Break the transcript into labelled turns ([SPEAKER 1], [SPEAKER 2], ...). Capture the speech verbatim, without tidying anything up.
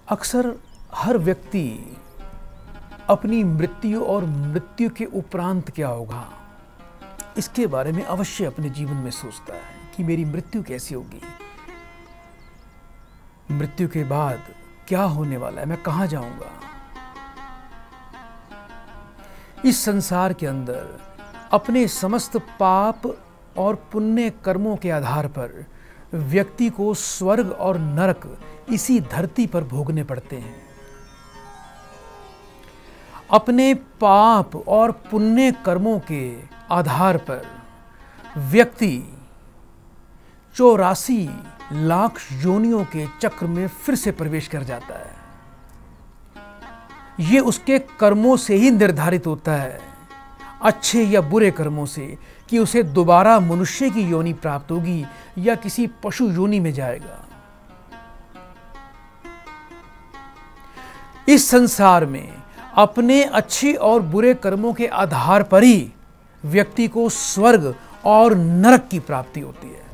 [SPEAKER 1] अक्सर हर व्यक्ति अपनी मृत्यु और मृत्यु के उपरांत क्या होगा इसके बारे में अवश्य अपने जीवन में सोचता है कि मेरी मृत्यु कैसी होगी, मृत्यु के बाद क्या होने वाला है, मैं कहाँ जाऊंगा। इस संसार के अंदर अपने समस्त पाप और पुण्य कर्मों के आधार पर व्यक्ति को स्वर्ग और नरक इसी धरती पर भोगने पड़ते हैं। अपने पाप और पुण्य कर्मों के आधार पर व्यक्ति चौरासी लाख योनियों के चक्र में फिर से प्रवेश कर जाता है। ये उसके कर्मों से ही निर्धारित होता है, अच्छे या बुरे कर्मों से, कि उसे दोबारा मनुष्य की योनि प्राप्त होगी या किसी पशु योनि में जाएगा। इस संसार में अपने अच्छे और बुरे कर्मों के आधार पर ही व्यक्ति को स्वर्ग और नरक की प्राप्ति होती है।